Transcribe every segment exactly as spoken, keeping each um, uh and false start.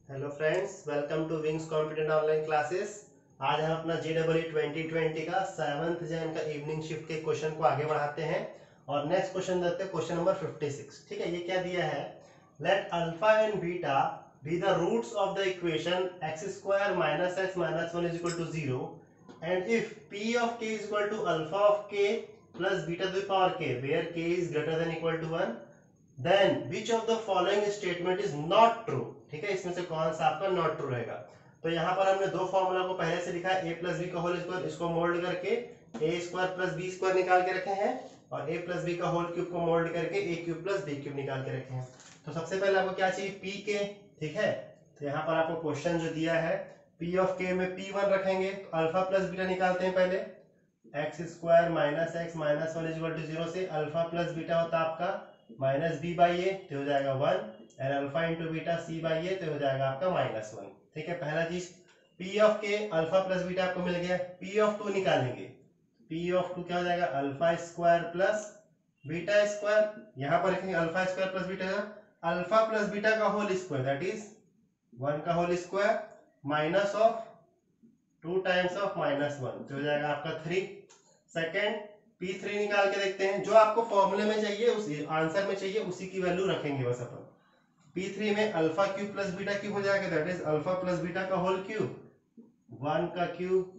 Hello friends, welcome to Wings competent online classes. आज हम अपना जे डबल ट्वेंटी ट्वेंटी का सेवंथ जैन का इवनिंग शिफ्ट के क्वेश्चन को आगे बढ़ाते हैं और नेक्स्ट क्वेश्चन देखते हैं, क्वेश्चन नंबर फिफ्टी सिक्स। ठीक है, ये क्या दिया है? Let alpha and beta be the roots of the equation x square minus x minus one is equal to zero and if p of k is equal to alpha of k plus beta to the power k where k is greater than equal to one, then which of the following statement is not true. ठीक है, इसमें से कौन सा आपका not true रहेगा? तो यहाँ पर हमने दो फॉर्मूला को पहले से लिखा है, ए प्लस बी का होल स्क्वायर, इसको मोल्ड करके a square plus b square निकाल के रखे हैं और ए प्लस बी का होल क्यूब को मोल्ड करके a cube plus b cube निकाल के रखे हैं। तो सबसे पहले आपको क्या चाहिए? पी के। ठीक है, तो यहाँ पर आपको क्वेश्चन जो दिया है पी ऑफ के में पी वन रखेंगे, तो अल्फा प्लस बीटा निकालते हैं पहले। X square minus x minus one is equal to zero से अल्फा प्लस बीटा होता है आपका माइनस बी बाई ए, तो हो जाएगा one, and alpha into beta c by a, तो हो जाएगा आपका माइनस वन। ठीक है, पहला चीज p of k alpha plus beta आपको मिल गया। पी ऑफ टू निकालेंगे, पी ऑफ टू क्या हो जाएगा? Alpha square plus beta square, यहाँ पर रखेंगे alpha square plus beta, alpha plus beta का whole square that is one का whole square minus of two times of minus one, तो हो जाएगा आपका थ्री। सेकेंड पी थ्री निकाल के देखते हैं, जो आपको फॉर्मूले में चाहिए उस आंसर में चाहिए उसी की वैल्यू रखेंगे बस अपन। पी थ्री में alpha cube plus beta cube हो जाएगा that is alpha plus beta का होल क्यूब, वन का cube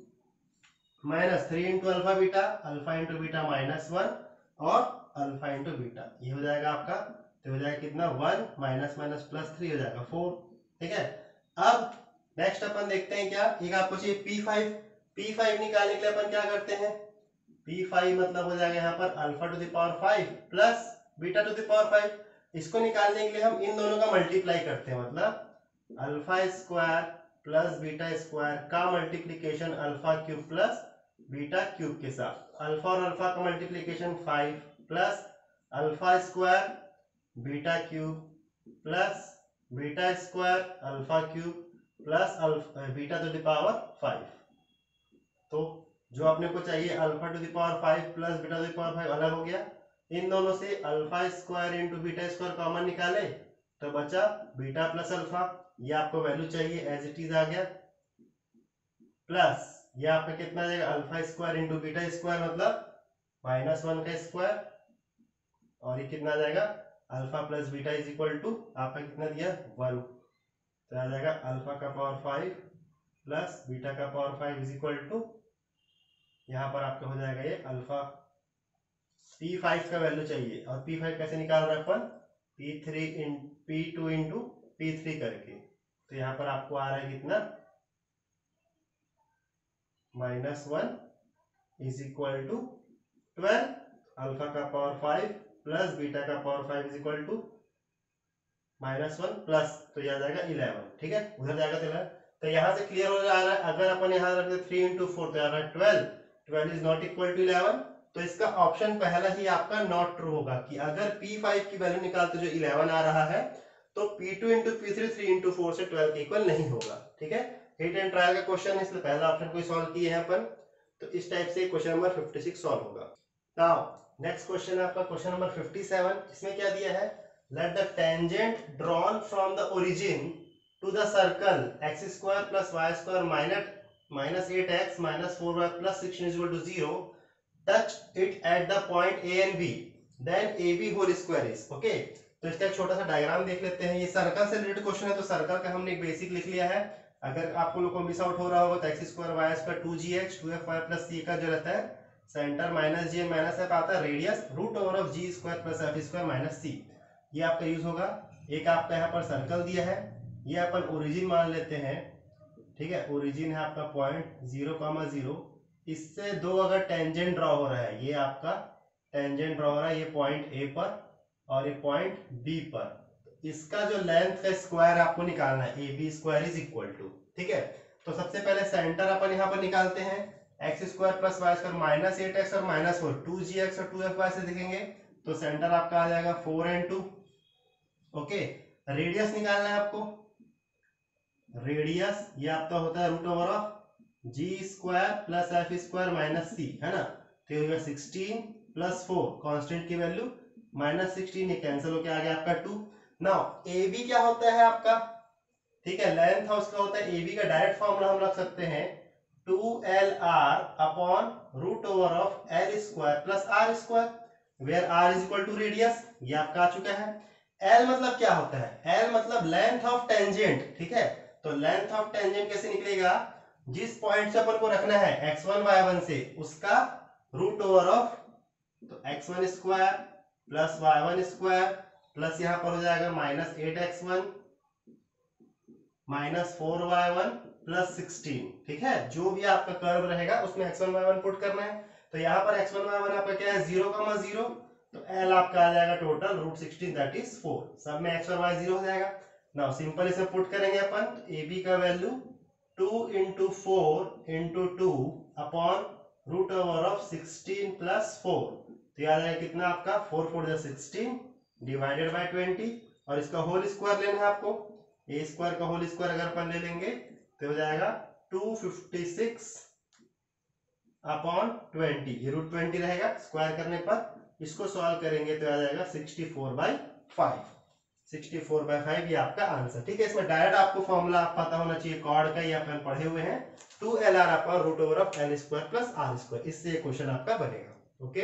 minus three into alpha beta, alpha into beta minus one और अल्फा इंटू बीटा, ये हो जाएगा आपका, तो हो जाएगा कितना? One minus minus plus three हो जाएगा फोर। ठीक है, अब नेक्स्ट अपन देखते हैं क्या एक आपको चाहिए पी फाइव। पी फाइव निकालने के लिए अपन क्या करते हैं? पी फाइव मतलब हो जाएगा यहाँ पर alpha to the power five plus beta to the power five. इसको निकालने के लिए हम इन दोनों का मल्टीप्लाई करते हैं, मतलब alpha square plus beta square का multiplication alpha cube plus beta cube के साथ। अल्फा और अल्फा का multiplication five plus alpha square beta cube plus beta square alpha cube plus alpha beta to the power five. तो जो अपने को चाहिए alpha to the power five plus beta to the power five अलग हो गया। इन दोनों से alpha square into beta square common निकाले तो बचा बीटा प्लस अल्फा, ये आपको वैल्यू चाहिए एज इट इज आ गया, प्लस ये आपका कितना आ जाएगा? Alpha square into beta square मतलब माइनस वन का स्क्वायर, और ये कितना आ जाएगा? Alpha plus beta is equal to आपका कितना दिया? वन, तो आ जाएगा अल्फा का पावर फाइव प्लस बीटा का power five is equal to, यहाँ पर आपका हो जाएगा ये अल्फा। पी फाइव का वैल्यू चाहिए और पी फाइव कैसे निकाल रहे हैं अपन? पी थ्री इन p two into p three करके, तो यहाँ पर आपको आ रहा है कितना? Minus one is equal to twelve, alpha का पावर फाइव प्लस बीटा का power five is equal to minus one plus, तो यह आ जाएगा इलेवन। ठीक है, उधर जाएगा तो इलेवन, तो यहाँ से क्लियर हो जा रहा है। अगर अपन यहाँ रखते थ्री इंटू फोर तो आ रहा है twelve, twelve is not equal to eleven, तो इसका ऑप्शन पहला ही आपका नॉट ट्रू होगा कि अगर पी फाइव की वैल्यू निकालते जो इलेवन आ रहा है तो p two into p three three into four से ट्वेल्व के इक्वल नहीं होगा। ठीक है, हिट एंड ट्रायल का क्वेश्चन है, इसलिए पहला ऑप्शन को सॉल्व किए हैं अपन, तो इस टाइप से question number fifty six solve होगा। नाउ नेक्स्ट क्वेश्चन है आपका क्वेश्चन नंबर फिफ्टी सेवन। इसमें क्या दिया है? Let the tangent drawn from the origin to the circle x square plus y square minus minus eight x minus four y plus sixteen is equal to zero touch it at the point A and B then A B whole square is okay। तो इसका एक छोटा सा diagram देख लेते हैं। ये circle से रिलेटेड क्वेश्चन है, तो सर्कल का हमने एक बेसिक लिख लिया है। अगर आपको लोग को मिस आउट हो रहा होगा तो x square y square two g x two f y plus c का जो रहता है centre minus g minus f आता है, radius root over of g square plus f square minus c, ये आपका यूज होगा। एक आपका यहाँ पर सर्कल दिया है, ये अपन ओरिजिन मान लेते हैं। ठीक है, ओरिजिन है आपका पॉइंट जीरो कॉमा जीरो, इससे दो अगर टेंजेंट ड्रॉ हो रहा है, ये आपका टेंजेंट ड्रॉ हो रहा है ये पॉइंट ए पर और ये पॉइंट बी पर, तो इसका जो लेंथ का स्क्वायर आपको निकालना है, a b square is equal to. ठीक है, तो सबसे पहले सेंटर अपन यहाँ पर निकालते हैं, x square plus y square minus eight x और minus four, two g x और टू एफ वाई से देखेंगे तो सेंटर आपका आ जाएगा four and two. Okay, radius निकालना है आपको, रेडियस ये आपका होता है root over of g square plus f square minus c, है ना, तो ये होगा सिक्सटीन प्लस फोर, कांस्टेंट की वैल्यू माइनस सिक्सटीन, ये कैंसिल होकर आ गया आपका टू। नाउ ए बी क्या होता है आपका? ठीक है। लेंथ उसका होता है ए बी का डायरेक्ट फॉर्मूला हम रख सकते हैं two l r upon root over of l square plus r square, where r is equal to radius. ये आपका आ चुका है। एल मतलब क्या होता है? एल मतलब लेंथ ऑफ टेंजेंट, ठीक है। तो लेंथ ऑफ टेंजेंट कैसे निकलेगा? जिस पॉइंट से अपन को रखना है एक्स वन वाई वन से, उसका रूट ओवर ऑफ, तो x one square plus y one square plus यहां पर हो जाएगा minus eight x one minus four y one plus sixteen, ठीक है। जो भी आपका कर्व रहेगा उसमें x one y one put करना है। तो यहाँ पर एक्स वन वाई वन आपका क्या है? जीरो कॉमा जीरो, तो एल आपका आ जाएगा total root sixteen that is four. सब में एक्स और वाई जीरो हो जाएगा। नाउ सिंपल इसमें पुट करेंगे अपन, ए बी का value two into four into two upon root over of sixteen plus four, तो याद है कितना आपका फोर फोर जा सिक्सटीन डिवाइडेड बाय ट्वेंटी, और इसका होल स्क्वायर लेना है आपको। ए स्क्वायर का होल स्क्वायर अगर अपन ले लेंगे तो हो जाएगा two fifty six upon twenty, ये रूट ट्वेंटी रहेगा स्क्वायर करने पर। इसको सॉल्व करेंगे तो आ जाएगा sixty four by five, sixty four by five ये आपका आंसर, ठीक है। इसमें डायरेक्ट आपको फॉर्मूला पता होना चाहिए कॉर्ड का, ये अपन पढ़े हुए हैं, two l r upon root over of l square plus r square, इससे ये क्वेश्चन आपका बनेगा। ओके,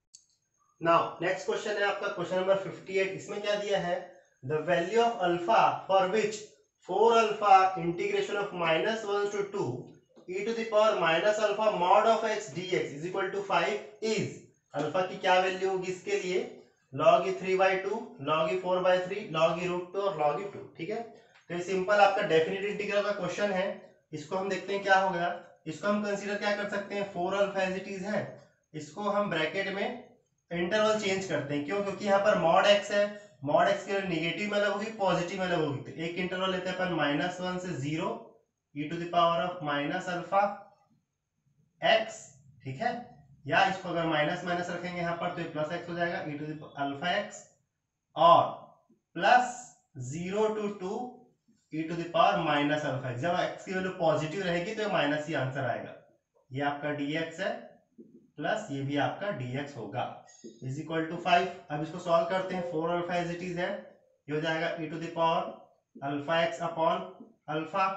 नाउ नेक्स्ट क्वेश्चन है आपका क्वेश्चन नंबर फिफ्टी एट। इसमें क्या दिया है? The value of alpha for which four alpha integration of minus one two two e to the power minus alpha mod of x dx is equal to five is, alpha की क्या value होगी इसके लिए? log e three by two, log e four by three, log e root two और log e two, ठीक है। तो ये सिंपल आपका डेफिनेट इंटीग्रल का क्वेश्चन है। इसको हम देखते हैं क्या होगा। इसको हम कंसीडर क्या कर सकते हैं? Four alpha as it is है, इसको हम ब्रैकेट में इंटरवल चेंज करते हैं। क्यों? क्योंकि यहाँ पर मॉड एक्स है, मॉड एक्स के नेगेटिव में अलग होगी, पॉजिटिव में अलग होगी। तो एक इंटरवल लेते हैं अपन माइनस वन से zero e to the power of minus alpha x, ठीक है। या इसको अगर माइनस माइनस रखेंगे यहाँ पर तो ये प्लस एक्स हो जाएगा, e to the alpha x, और plus zero to two e to the power minus alpha x। जब x की वैल्यू पॉजिटिव रहेगी तो ये ही आंसर आएगा। ये आपका dx है प्लस ये भी आपका dx होगा, इज इक्वल टू फाइव। अब इसको सॉल्व करते हैं। Four alpha as it is है, ये हो जाएगा e to the power alpha x upon alpha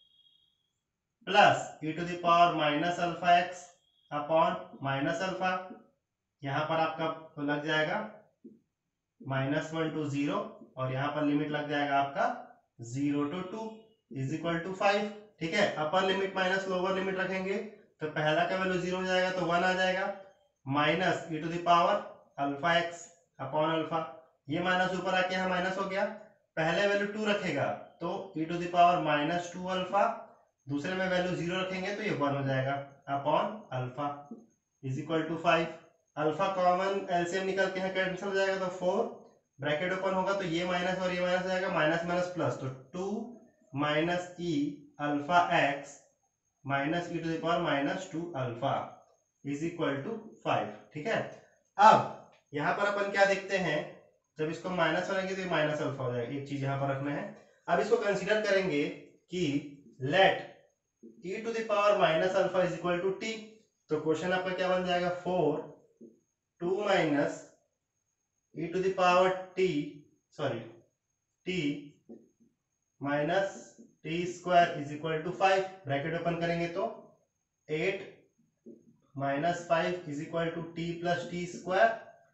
plus e to the power minus alpha x upon minus alpha, यहां पर आपका लग जाएगा माइनस वन टू जीरो, और यहां पर लिमिट लग जाएगा आपका zero to two is equal to five, ठीक है। Upper limit minus lower limit रखेंगे तो पहला का वैल्यू जीरो हो जाएगा तो वन आ जाएगा, minus e to the power alpha x upon alpha, ये माइनस ऊपर आके यहाँ माइनस हो गया। पहले वैल्यू टू रखेगा तो e to the power minus two alpha, दूसरे में वैल्यू जीरो रखेंगे तो ये वन हो जाएगा upon alpha is equal to five. Alpha common LCM निकल के कैंसिल हो जाएगा तो फोर, ब्रैकेट ओपन होगा तो ये माइनस और ये माइनस हो जाएगा, माइनस माइनस प्लस, तो two minus e alpha x minus e to the power minus two alpha is equal to five, ठीक है। अब यहाँ पर अपन क्या देखते हैं, जब इसको माइनस बनाएंगे तो ये माइनस अल्फा हो जाएगा, एक चीज यहाँ पर रखना है। अब इसको कंसीडर करेंगे कि let e to the power minus alpha is equal to t, तो क्वेश्चन आपका क्या बन जाएगा? Four two minus e to the power t, sorry t minus t square is equal to five, bracket open करेंगे तो eight minus five is equal to t plus t square,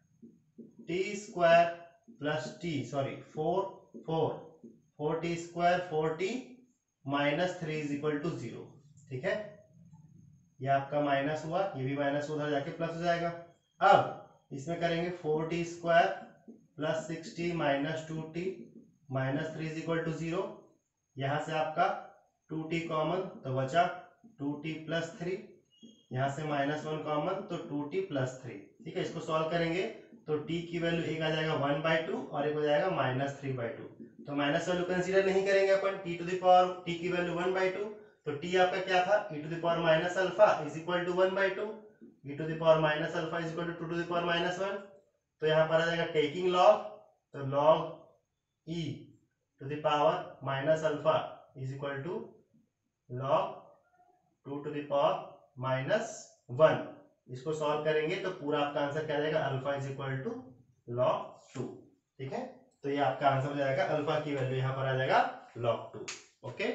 t square plus t, sorry four four four t square four t minus three is equal to zero, ठीक है। ये आपका minus हुआ, ये भी minus उधर जाके प्लस हो जाएगा। अब इसमें करेंगे four t square plus six t minus two t minus three is equal to zero, यहाँ से आपका टू टी कॉमन तो बचा टू टी प्लस थ्री, यहाँ से माइनस वन कॉमन तो टू टी प्लस थ्री, ठीक है। इसको सॉल्व करेंगे तो t की वैल्यू एक आ जाएगा वन बाई टू और एक हो जाएगा माइनस थ्री बाई टू, तो माइनस वैल्यू कंसीडर नहीं करेंगे अपन, t to the power t की वैल्यू वन बाई टू, तो t आपका क्या था? e to the power minus alpha is equal to one by two, e to the power minus alpha is equal to two to the power minus one, तो यहाँ पर आ जाएगा taking log, तो log e to the power minus alpha is equal to log two to the power minus one. इसको solve करेंगे तो पूरा आपका आंसर क्या जाएगा? Alpha is equal to log two, ठीक है। तो ये आपका आंसर हो जाएगा, अल्फा की वैल्यू यहाँ पर आ जाएगा log two. Okay,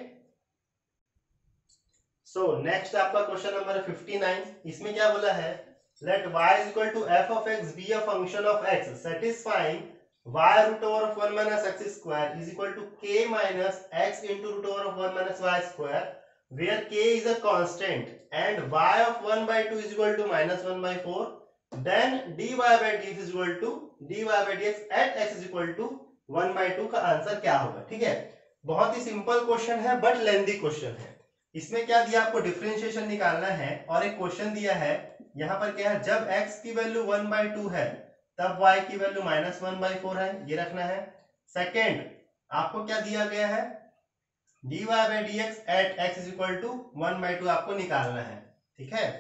so next आपका क्वेश्चन नंबर फिफ्टी नाइन। इसमें क्या बोला है, let y is equal to f of x be a function of x satisfying y root over of one minus x square is equal to k minus x into root over of one minus y square where k is a constant and y of one by two is equal to minus one by four, then dy by dx is equal to dy by dx at x is equal to one by two का आंसर क्या होगा। ठीक है, बहुत ही simple question है but lengthy question है। इसमें क्या दिया, आपको डिफरेंशिएशन निकालना है और एक क्वेश्चन दिया है यहाँ पर क्या है, जब x की वैल्यू वन बाई टू है तब y की value minus one by four है, ये रखना है। सेकेंड, आपको क्या दिया गया है, dy by dx at x is equal to one by two आपको निकालना है। ठीक है,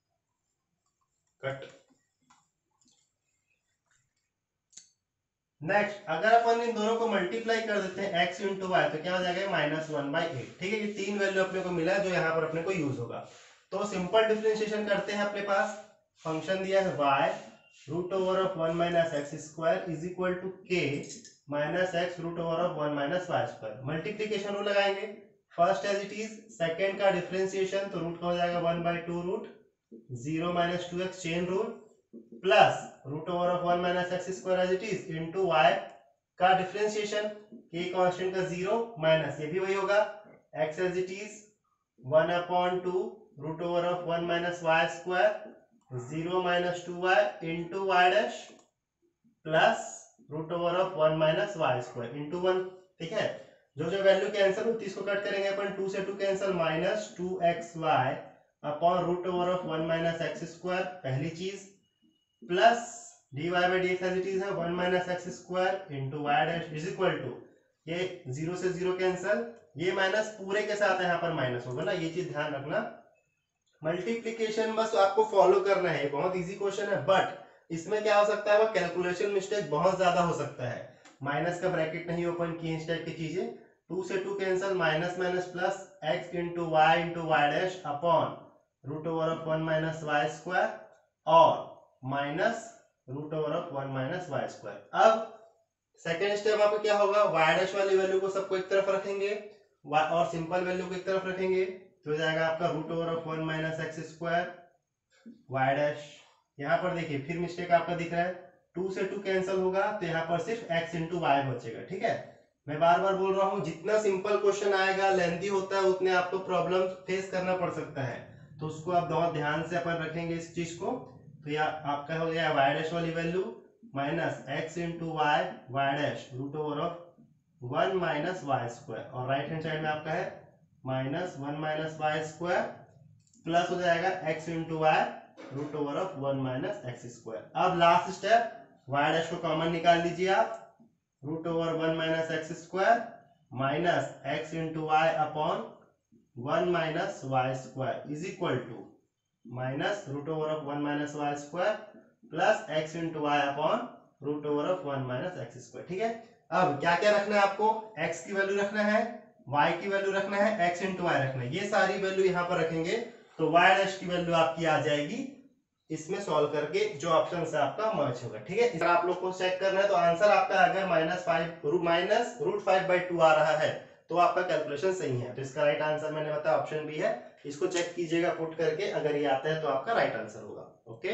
कट। नेक्स्ट, अगर अपन इन दोनों को मल्टीप्लाई कर देते हैं x इंटू वाई तो क्या हो जाएगा, माइनस वन बाई एट। ठीक है, ये तीन वैल्यू अपने को मिला है जो यहाँ पर अपने को यूज होगा। तो सिंपल डिफरेंशिएशन करते हैं। अपने पास फंक्शन दिया है y root over of one minus x square is equal to k minus x root over of one minus y square. Multiplication rule लगाएंगे, first as it is, second का differentiation तो root का हो जाएगा one by two root zero minus two x chain rule plus root over of one minus x square as it is into y का differentiation, k constant का zero minus ये भी वही होगा, x as it is one upon two root over of one minus y square zero minus two y into y dash plus root over of one minus y square into one. ठीक है, जो जो value cancel होती है इसको cut करेंगे अपन, two से two cancel, minus two x y upon root over of one minus x square पहली चीज, प्लस dy by dx as it is है one minus x square into y dash is equal to, ये zero से zero cancel, ये minus पूरे के साथ यहाँ पर माइनस होगा ना, ये चीज ध्यान रखना। मल्टीप्लीकेशन बस आपको फॉलो करना है, बहुत इजी क्वेश्चन है बट इसमें क्या हो सकता है, वो कैलकुलेशन मिस्टेक बहुत ज्यादा हो सकता है। माइनस का ब्रैकेट नहीं ओपन किए, इस टाइप की चीजें, टू से two cancel, minus minus plus x into y into y dash upon root over of one minus y square और minus root over of one minus y square. अब second step आपका क्या होगा, Y dash वाली value को सबको एक तरफ रखेंगे और सिंपल वैल्यू को एक तरफ रखेंगे, तो हो जाएगा आपका root over of one minus x square y dash. यहाँ पर देखिए फिर मिस्टेक आपका दिख रहा है, टू से टू कैंसिल होगा तो यहाँ पर सिर्फ एक्स इंटू वाई बचेगा। ठीक है, मैं बार बार बोल रहा हूँ, जितना सिंपल क्वेश्चन आएगा, लेंथी होता है, उतने आपको प्रॉब्लम फेस करना पड़ सकता है, तो उसको आप बहुत ध्यान से अपन रखेंगे इस चीज को। तो यह आपका हो गया वाई डैश वाली value minus x into y y dash root over of one minus y square, और राइट हैंड साइड में आपका है minus one minus y square plus हो जाएगा x into y root over of one minus x square. अब last step, y dash को common निकाल लीजिए आप, root over one minus x square minus x into y upon one minus y square is equal to minus root over of one minus y square plus x into y upon root over of one minus x square. ठीक है, अब क्या क्या रखना है आपको, x की value रखना है, y की वैल्यू रखना है, x इंटू वाई रखना है, ये सारी वैल्यू यहाँ पर रखेंगे तो y डैश की वैल्यू आपकी आ जाएगी इसमें सॉल्व करके, जो ऑप्शन से आपका मैच होगा। ठीक है, आप लोग को चेक करना है, तो आंसर आपका अगर minus five minus root five by two आ रहा है तो आपका कैलकुलेशन सही है, तो इसका राइट आंसर मैंने बताया ऑप्शन बी है। इसको चेक कीजिएगा पुट करके, अगर ये आता है तो आपका राइट आंसर होगा। ओके,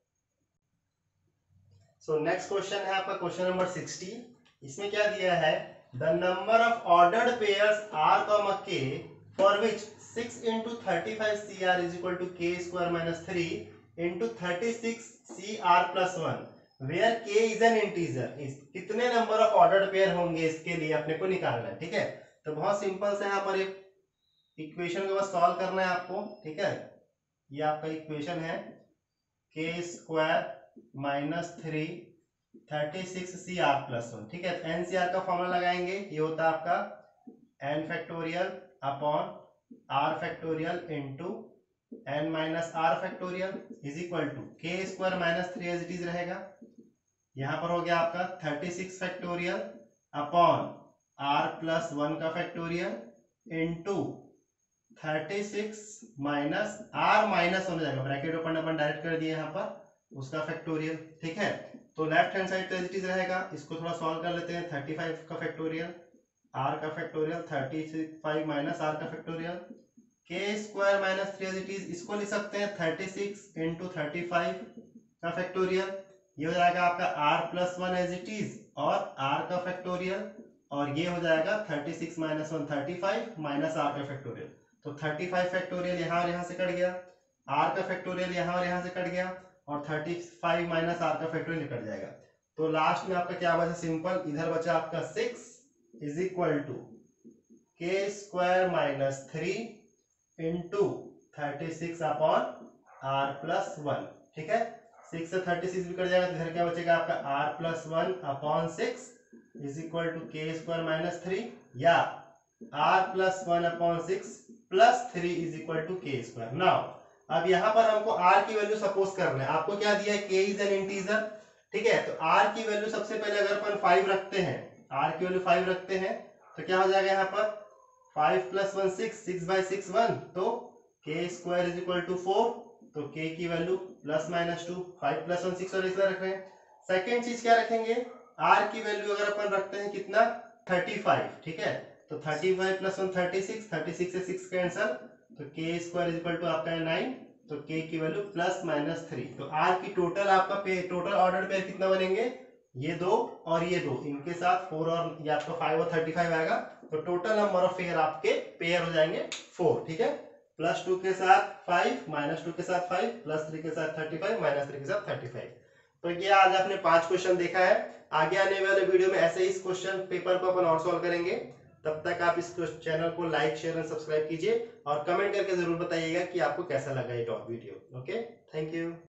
सो नेक्स्ट क्वेश्चन है आपका क्वेश्चन नंबर सिक्सटी। इसमें क्या दिया है, the number of ordered pairs r comma k for which six into thirty five C r is equal to k square minus three into thirty six C r plus one where k is an integer. कितने number of ordered pair होंगे इसके लिए अपने को निकालना है। ठीक है, तो बहुत सिंपल से यहाँ पर एक इक्वेशन को बस सॉल्व करना है आपको। ठीक है, ये आपका इक्वेशन है k square minus three thirty six C r plus one. ठीक है, एन सी आर का फॉर्मूला लगाएंगे, ये होता है आपका n factorial upon r factorial into n minus r factorial is equal to k square minus three as it is रहेगा, यहाँ पर हो गया आपका thirty six factorial upon r plus one का factorial into thirty six minus r minus one हो जाएगा, bracket open अपन direct कर दिए यहाँ पर, उसका फैक्टोरियल। ठीक है, तो लेफ्ट हैंड साइड तो एज इट इज रहेगा, इसको थोड़ा सॉल्व कर लेते हैं। थर्टी फाइव का फैक्टोरियल, आर का factorial, thirty five minus r का factorial, k square minus three as it is, इसको लिख सकते हैं thirty six into thirty five का फैक्टोरियल। ये हो जाएगा आपका r plus one as it is और आर का फैक्टोरियल, और ये हो जाएगा thirty six minus one thirty five minus r का फैक्टोरियल। तो थर्टी फाइव फैक्टोरियल यहाँ और यहाँ से कट गया, आर का फैक्टोरियल यहाँ और यहाँ से कट गया, और थर्टी फाइव माइनस आर का फैक्टोरियल कट जाएगा। तो लास्ट में आपका क्या बचा? सिंपल, इधर बचा आपका six is equal to k square minus three into thirty six upon r plus one. ठीक है, सिक्स से थर्टी सिक्स भी कट जाएगा, तो इधर क्या बचेगा आपका r plus one upon six is equal to k square minus three, या r plus one upon six plus three is equal to k square. Now अब यहाँ पर हमको r की वैल्यू सपोज करना है। आपको क्या दिया है? k is an integer. ठीक है, तो r की वैल्यू सबसे पहले अगर अपन फाइव रखते हैं, r की वैल्यू फाइव रखते हैं, तो क्या हो जाएगा यहाँ पर? Five plus one six, six by six one, तो k square is equal to four. तो k की value plus minus two, five plus one six और इसलिए रख रहे हैं। सेकेंड चीज क्या रखेंगे? r की वैल्यू अगर अपन रखते हैं कितना? Thirty five. ठीक है, तो thirty five plus one thirty six, thirty six से सिक्स कैंसल, तो k square is equal to आपका है नाइन, तो के की वैल्यू प्लस माइनस थ्री। तो आर की टोटल आपका पे टोटल ऑर्डर पेयर कितना बनेंगे? ये दो और ये दो, इनके साथ फोर, और ये आपका फाइव और थर्टी फाइव आएगा। तो टोटल नंबर ऑफ पेयर आपके पेयर हो जाएंगे फोर। ठीक है, प्लस टू के साथ फाइव, माइनस टू के साथ फाइव, प्लस थ्री के साथ थर्टी फाइव, माइनस थ्री के साथ थर्टी फाइव। तो ये आज आपने पांच क्वेश्चन देखा है। आगे आने वाले वीडियो में ऐसे ही इस क्वेश्चन पेपर को अपन और सॉल्व करेंगे। तब तक आप इस चैनल को लाइक, शेयर एंड सब्सक्राइब कीजिए, और कमेंट करके जरूर बताइएगा कि आपको कैसा लगा ये top video. Okay, thank you.